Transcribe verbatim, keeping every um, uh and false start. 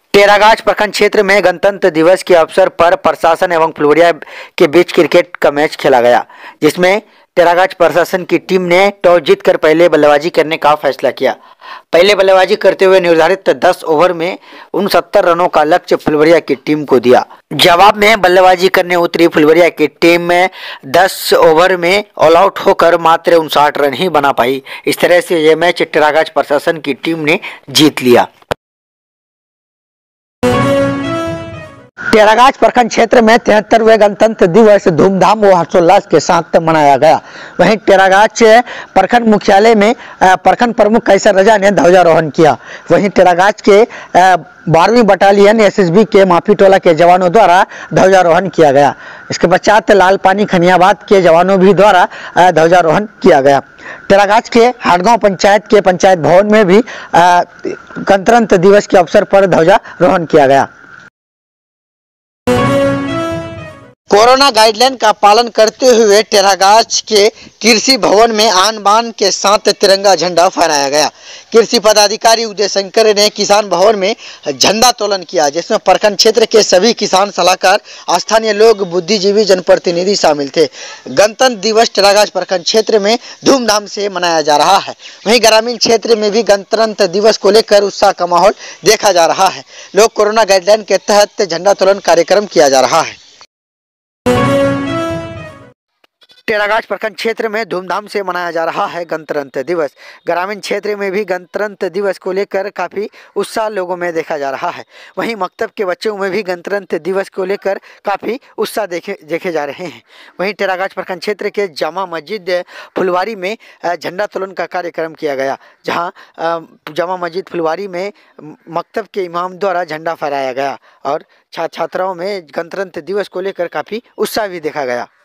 टेरागाछ प्रखंड क्षेत्र में गणतंत्र दिवस के अवसर पर प्रशासन एवं फुलवरिया के बीच क्रिकेट का मैच खेला गया, जिसमें टेरागाछ प्रशासन की टीम ने टॉस जीतकर पहले बल्लेबाजी करने का फैसला किया। पहले बल्लेबाजी करते हुए निर्धारित दस ओवर में उनसत्तर रनों का लक्ष्य फुलवरिया की टीम को दिया। जवाब में बल्लेबाजी करने उतरी फुलवरिया की टीम में दस ओवर में ऑल आउट होकर मात्र उनसाठ रन ही बना पाई। इस तरह से यह मैच टेरागाछ प्रशासन की टीम ने जीत लिया। टेरागाछ प्रखंड क्षेत्र में तिहत्तरवें गणतंत्र दिवस धूमधाम व हर्षोल्लास के साथ मनाया गया। वहीं टेरागाछ प्रखंड मुख्यालय में प्रखंड प्रमुख कैसर रजा ने ध्वजारोहण किया। वहीं टेरागाछ के बारहवीं बटालियन एसएसबी के माफी टोला के जवानों द्वारा ध्वजारोहण किया गया। इसके पश्चात लाल पानी खनियाबाद के जवानों भी द्वारा ध्वजारोहण किया गया। टेरागाछ के हाटगांव पंचायत के पंचायत भवन में भी गणतंत्र दिवस के अवसर पर ध्वजारोहण किया गया। कोरोना गाइडलाइन का पालन करते हुए टेरागाछ के कृषि भवन में आन बान के साथ तिरंगा झंडा फहराया गया। कृषि पदाधिकारी उदय शंकर ने किसान भवन में झंडा तोलन किया, जिसमें प्रखंड क्षेत्र के सभी किसान सलाहकार, स्थानीय लोग, बुद्धिजीवी, जनप्रतिनिधि शामिल थे। गणतंत्र दिवस टेरागाछ प्रखंड क्षेत्र में धूमधाम से मनाया जा रहा है। वहीं ग्रामीण क्षेत्र में भी गणतंत्र दिवस को लेकर उत्साह का माहौल देखा जा रहा है। लोग कोरोना गाइडलाइन के तहत झंडा तोलन कार्यक्रम किया जा रहा है। टेरागाछ प्रखंड क्षेत्र में धूमधाम से मनाया जा रहा है गणतंत्र दिवस। ग्रामीण क्षेत्र में भी गणतंत्र दिवस को लेकर काफ़ी उत्साह लोगों में देखा जा रहा है। वहीं मकतब के बच्चों में भी गणतंत्र दिवस को लेकर काफ़ी उत्साह देखे देखे जा रहे हैं। वहीं टेरागाछ प्रखंड क्षेत्र के जामा मस्जिद फुलवारी में झंडा तोलन का कार्यक्रम किया गया, जहां जामा मस्जिद फुलवारी में मकतब के इमाम द्वारा झंडा फहराया गया और छात्र छात्राओं में गणतंत्र दिवस को लेकर काफ़ी उत्साह भी देखा गया।